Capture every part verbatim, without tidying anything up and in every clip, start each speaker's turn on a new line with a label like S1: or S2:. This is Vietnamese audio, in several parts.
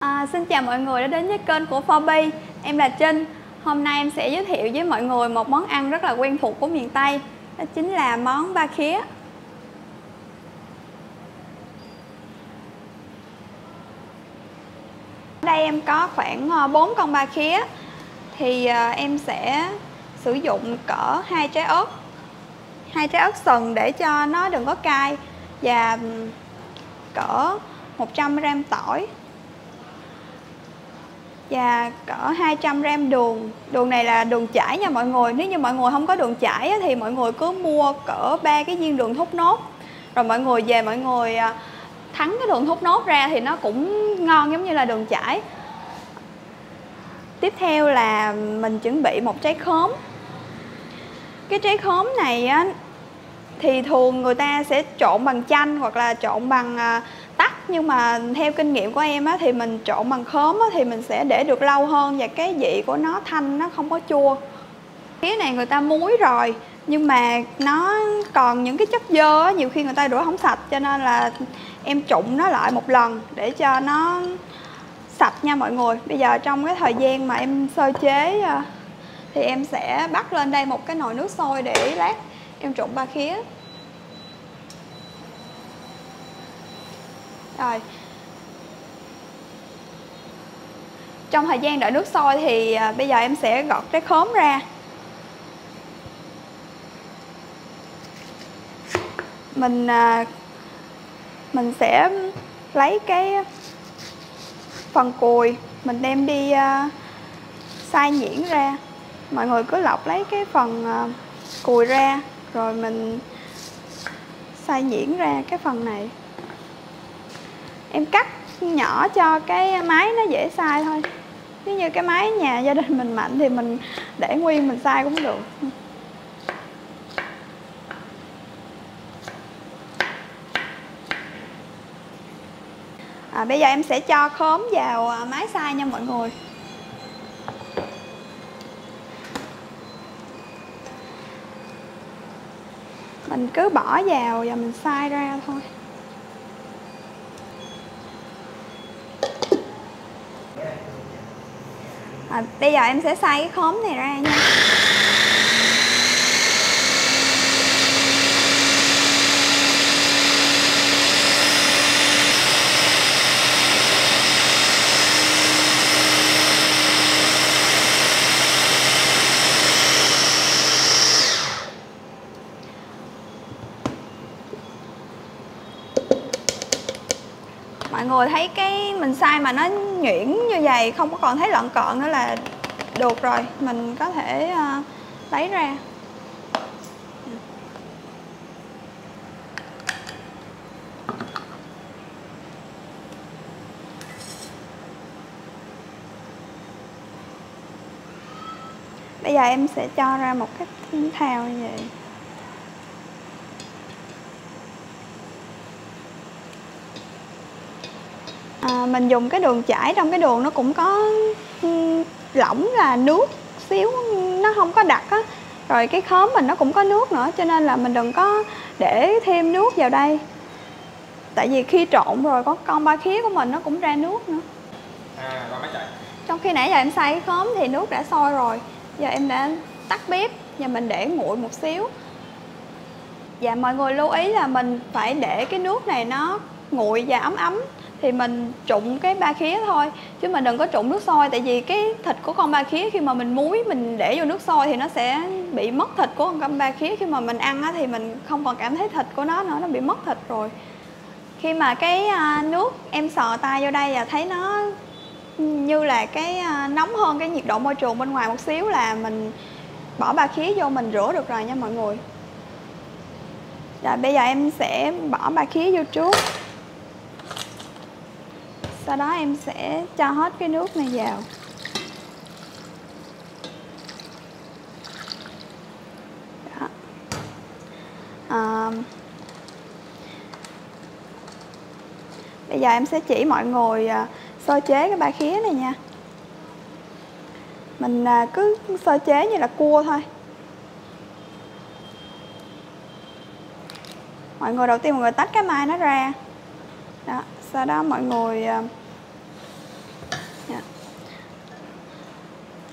S1: À, xin chào mọi người đã đến với kênh của four B. Em là Trinh. Hôm nay em sẽ giới thiệu với mọi người một món ăn rất là quen thuộc của miền Tây. Đó chính là món ba khía. Ở đây em có khoảng bốn con ba khía. Thì em sẽ sử dụng cỡ hai trái ớt hai trái ớt sừng để cho nó đừng có cay, và cỡ một trăm gam tỏi và cỡ hai trăm gam đường. Đường này là đường chải nha mọi người. Nếu như mọi người không có đường chải thì mọi người cứ mua cỡ ba cái viên đường thốt nốt, rồi mọi người về mọi người thắng cái đường thốt nốt ra thì nó cũng ngon giống như là đường chải. Tiếp theo là mình chuẩn bị một trái khóm. Cái trái khóm này á, thì thường người ta sẽ trộn bằng chanh hoặc là trộn bằng tắc, nhưng mà theo kinh nghiệm của em á, thì mình trộn bằng khóm á, thì mình sẽ để được lâu hơn và cái vị của nó thanh, nó không có chua. Cái này người ta muối rồi nhưng mà nó còn những cái chất dơ á, nhiều khi người ta rửa không sạch, cho nên là em trụng nó lại một lần để cho nó sạch nha mọi người. Bây giờ trong cái thời gian mà em sơ chế thì em sẽ bắt lên đây một cái nồi nước sôi để lát em trụng ba khía. Rồi, trong thời gian đợi nước sôi thì à, bây giờ em sẽ gọt trái khóm ra. Mình à, mình sẽ lấy cái phần cùi, mình đem đi à, xay nhuyễn ra. Mọi người cứ lọc lấy cái phần à, cùi ra, rồi mình xay nhuyễn ra cái phần này. Em cắt nhỏ cho cái máy nó dễ xay thôi. Nếu như cái máy nhà gia đình mình mạnh thì mình để nguyên mình xay cũng được. À, bây giờ em sẽ cho khóm vào máy xay nha mọi người. Mình cứ bỏ vào và mình xay ra thôi. À, bây giờ em sẽ xay cái khóm này ra nha. Mọi người thấy cái mình xay mà nó nhuyễn như vậy, không có còn thấy lợn cợn nữa là được rồi. Mình có thể uh, lấy ra. Bây giờ em sẽ cho ra một cái thao như vậy. À, mình dùng cái đường chải, trong cái đường nó cũng có lỏng là nước xíu, nó không có đặc á. Rồi cái khóm mình nó cũng có nước nữa, cho nên là mình đừng có để thêm nước vào đây. Tại vì khi trộn rồi có con ba khía của mình nó cũng ra nước nữa.
S2: À, rồi máy chạy.
S1: Trong khi nãy giờ em xay cái khóm thì nước đã sôi rồi. Giờ em đã tắt bếp và mình để nguội một xíu. Và mọi người lưu ý là mình phải để cái nước này nó nguội và ấm ấm thì mình trụng cái ba khía thôi, chứ mình đừng có trụng nước sôi. Tại vì cái thịt của con ba khía khi mà mình muối mình để vô nước sôi thì nó sẽ bị mất thịt của con ba khía. Khi mà mình ăn á, thì mình không còn cảm thấy thịt của nó nữa, nó bị mất thịt rồi. Khi mà cái nước em sờ tay vô đây và thấy nó như là cái nóng hơn cái nhiệt độ môi trường bên ngoài một xíu là mình bỏ ba khía vô mình rửa được rồi nha mọi người. Rồi bây giờ em sẽ bỏ ba khía vô trước. Sau đó em sẽ cho hết cái nước này vào. Đó. À, bây giờ em sẽ chỉ mọi người sơ chế cái ba khía này nha. Mình cứ sơ chế như là cua thôi. Mọi người đầu tiên mọi người tách cái mai nó ra. Đó, sau đó mọi người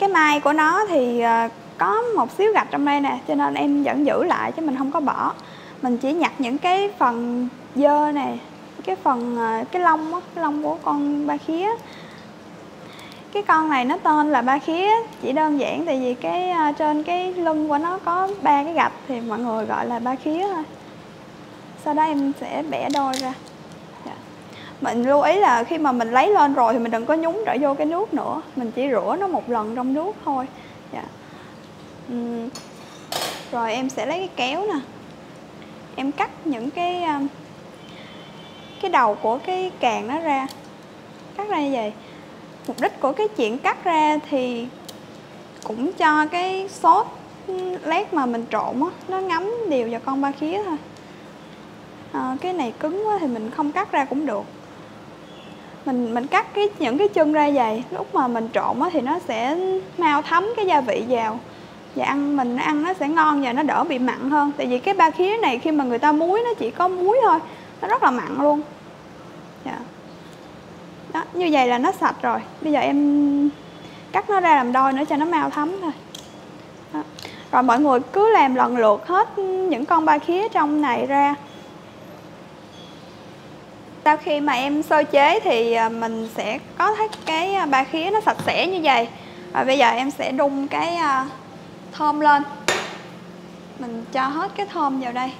S1: cái mai của nó thì à, có một xíu gạch trong đây nè, cho nên em vẫn giữ lại chứ mình không có bỏ. Mình chỉ nhặt những cái phần dơ nè, cái phần à, cái lông á, cái lông của con ba khía. Cái con này nó tên là ba khía chỉ đơn giản tại vì cái uh, trên cái lưng của nó có ba cái gạch thì mọi người gọi là ba khía thôi. Sau đó em sẽ bẻ đôi ra. Dạ. Mình lưu ý là khi mà mình lấy lên rồi thì mình đừng có nhúng trở vô cái nước nữa, mình chỉ rửa nó một lần trong nước thôi. Dạ. Uhm. Rồi em sẽ lấy cái kéo nè, em cắt những cái uh, cái đầu của cái càng nó ra, cắt ra như vậy. Mục đích của cái chuyện cắt ra thì cũng cho cái sốt lát mà mình trộn á, nó ngấm đều vào con ba khía thôi. À, cái này cứng quá thì mình không cắt ra cũng được. Mình mình cắt cái những cái chân ra vậy, lúc mà mình trộn á thì nó sẽ mau thấm cái gia vị vào. Và ăn mình ăn nó sẽ ngon và nó đỡ bị mặn hơn. Tại vì cái ba khía này khi mà người ta muối nó chỉ có muối thôi, nó rất là mặn luôn. Dạ. Đó, như vậy là nó sạch rồi. Bây giờ em cắt nó ra làm đôi nữa cho nó mau thấm thôi. Đó. Rồi mọi người cứ làm lần lượt hết những con ba khía trong này ra. Sau khi mà em sơ chế thì mình sẽ có thấy cái ba khía nó sạch sẽ như vậy. Và bây giờ em sẽ đun cái thơm lên. Mình cho hết cái thơm vào đây.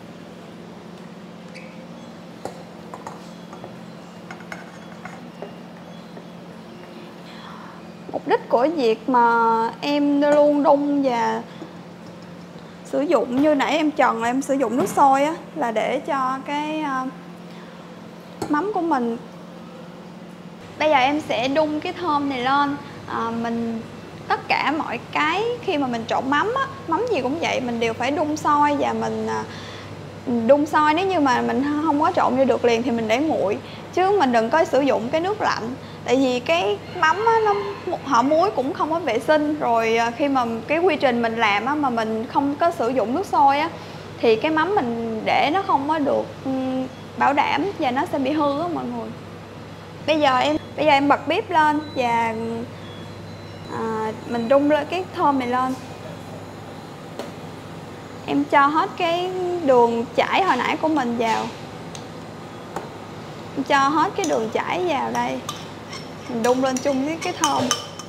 S1: Mục đích của việc mà em luôn đun và sử dụng như nãy em trần là em sử dụng nước sôi á, là để cho cái uh, mắm của mình. Bây giờ em sẽ đun cái thơm này lên. À, mình tất cả mọi cái khi mà mình trộn mắm á, mắm gì cũng vậy, mình đều phải đun sôi và mình uh, đun sôi. Nếu như mà mình không có trộn vô được liền thì mình để nguội, chứ mình đừng có sử dụng cái nước lạnh. Tại vì cái mắm á, nó họ muối cũng không có vệ sinh. Rồi khi mà cái quy trình mình làm á, mà mình không có sử dụng nước sôi á, thì cái mắm mình để nó không có được um, bảo đảm và nó sẽ bị hư á mọi người. Bây giờ em bây giờ em bật bếp lên và à, mình đun lên cái thơm này lên. Em cho hết cái đường chảy hồi nãy của mình vào. Em cho hết cái đường chảy vào đây. Mình đun lên chung với cái thơm.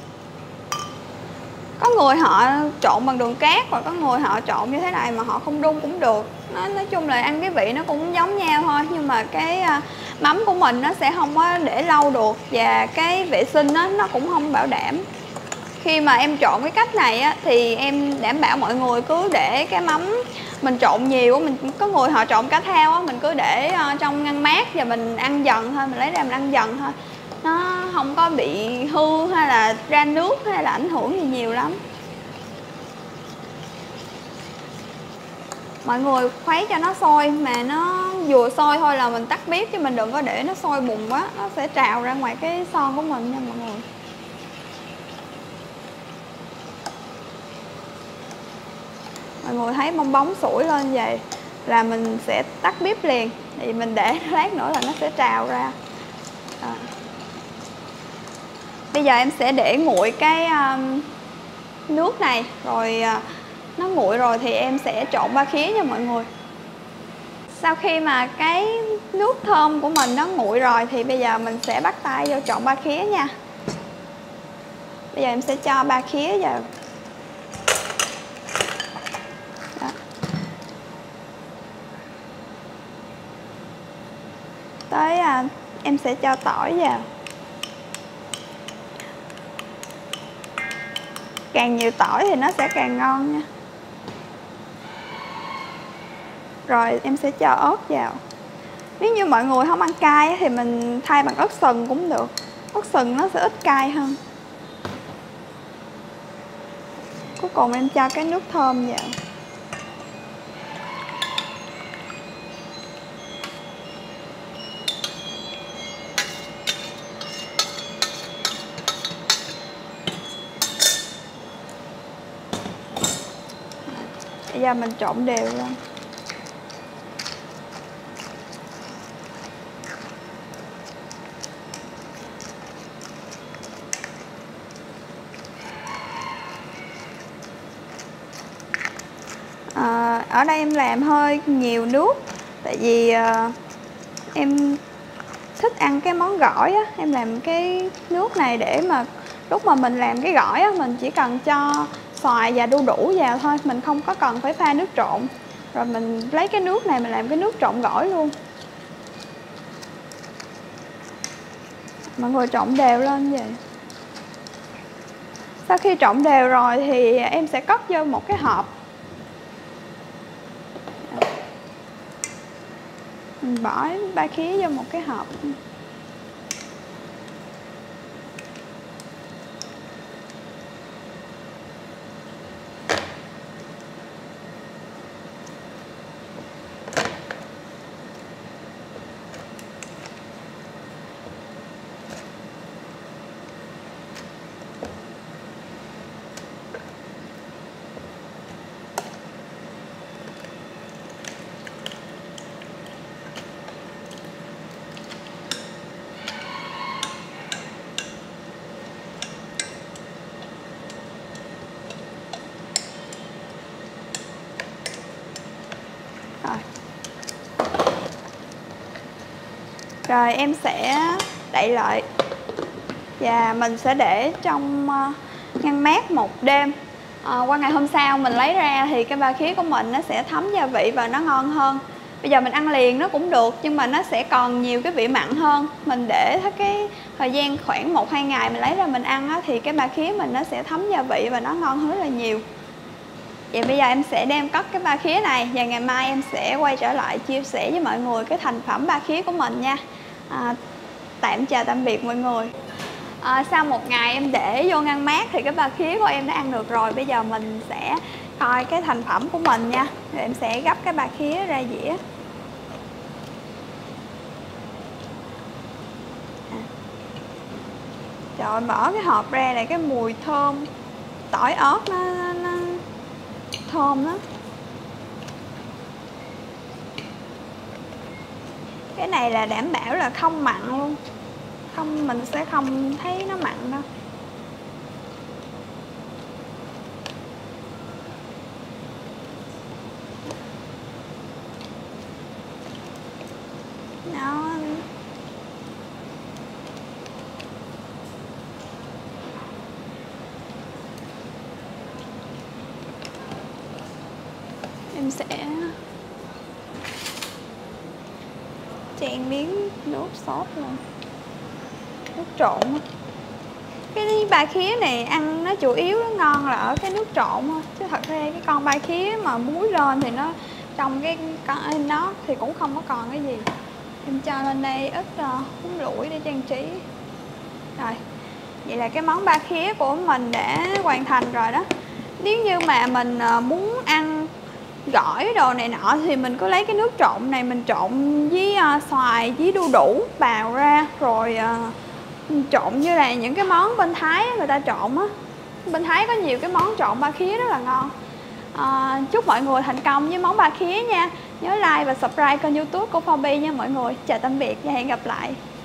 S1: Có người họ trộn bằng đường cát, và có người họ trộn như thế này mà họ không đun cũng được. Nó, nói chung là ăn cái vị nó cũng giống nhau thôi. Nhưng mà cái uh, mắm của mình nó sẽ không có để lâu được. Và cái vệ sinh đó, nó cũng không bảo đảm. Khi mà em trộn cái cách này á, thì em đảm bảo mọi người cứ để cái mắm mình trộn nhiều, mình có người họ trộn cá thao á, mình cứ để uh, trong ngăn mát và mình ăn dần thôi, mình lấy ra mình ăn dần thôi. Nó không có bị hư hay là ra nước hay là ảnh hưởng gì nhiều lắm. Mọi người khuấy cho nó sôi, mà nó vừa sôi thôi là mình tắt bếp, chứ mình đừng có để nó sôi bùng quá, nó sẽ trào ra ngoài cái son của mình nha mọi người. Mọi người thấy bong bóng sủi lên vậy là mình sẽ tắt bếp liền, thì mình để lát nữa là nó sẽ trào ra. À. Bây giờ em sẽ để nguội cái um, nước này, rồi uh, nó nguội rồi thì em sẽ trộn ba khía nha mọi người. Sau khi mà cái nước thơm của mình nó nguội rồi thì bây giờ mình sẽ bắt tay vô trộn ba khía nha. Bây giờ em sẽ cho ba khía vào. Đó. Tới uh, em sẽ cho tỏi vào. Càng nhiều tỏi thì nó sẽ càng ngon nha. Rồi em sẽ cho ớt vào. Nếu như mọi người không ăn cay thì mình thay bằng ớt sừng cũng được. Ớt sừng nó sẽ ít cay hơn. Cuối cùng em cho cái nước thơm vào. Bây giờ mình trộn đều lên. ở đây em làm hơi nhiều nước, tại vì uh, em thích ăn cái món gỏi á, em làm cái nước này để mà lúc mà mình làm cái gỏi á, mình chỉ cần cho xoài và đu đủ vào thôi, mình không có cần phải pha nước trộn. Rồi mình lấy cái nước này mình làm cái nước trộn gỏi luôn. Mọi người trộn đều lên vậy. Sau khi trộn đều rồi thì em sẽ cất vô một cái hộp. Mình bỏ ba khía vô một cái hộp. Rồi. Rồi em sẽ đậy lại và mình sẽ để trong ngăn mát một đêm. À, qua ngày hôm sau mình lấy ra thì cái ba khía của mình nó sẽ thấm gia vị và nó ngon hơn. Bây giờ mình ăn liền nó cũng được nhưng mà nó sẽ còn nhiều cái vị mặn hơn. Mình để cái thời gian khoảng một hai ngày mình lấy ra mình ăn á, thì cái ba khía mình nó sẽ thấm gia vị và nó ngon hơn rất là nhiều. Vậy bây giờ em sẽ đem cất cái ba khía này và ngày mai em sẽ quay trở lại chia sẻ với mọi người cái thành phẩm ba khía của mình nha. À, tạm chào tạm biệt mọi người. À, sau một ngày em để vô ngăn mát thì cái ba khía của em đã ăn được rồi. Bây giờ mình sẽ coi cái thành phẩm của mình nha. Rồi em sẽ gấp cái ba khía ra dĩa. À. Trời, mở cái hộp ra này cái mùi thơm tỏi ớt nó, nó, nó thơm đó. Cái này là đảm bảo là không mặn luôn. Không, mình sẽ không thấy nó mặn đâu. Nó em sẽ chan miếng nước sốt luôn, nước trộn. Cái ba khía này ăn nó chủ yếu nó ngon là ở cái nước trộn thôi, chứ thật ra cái con ba khía mà muối lên thì nó trong cái con nó thì cũng không có còn cái gì. Em cho lên đây ít uh, húng lủi để trang trí. Rồi, vậy là cái món ba khía của mình đã hoàn thành rồi đó. Nếu như mà mình uh, muốn ăn gỏi đồ này nọ thì mình cứ lấy cái nước trộn này mình trộn với uh, xoài với đu đủ bào ra rồi uh, trộn như là những cái món bên Thái người ta trộn á. Bên Thái có nhiều cái món trộn ba khía rất là ngon. À, chúc mọi người thành công với món ba khía nha. Nhớ like và subscribe kênh YouTube của Phong Bì nha mọi người. Chào tạm biệt và hẹn gặp lại.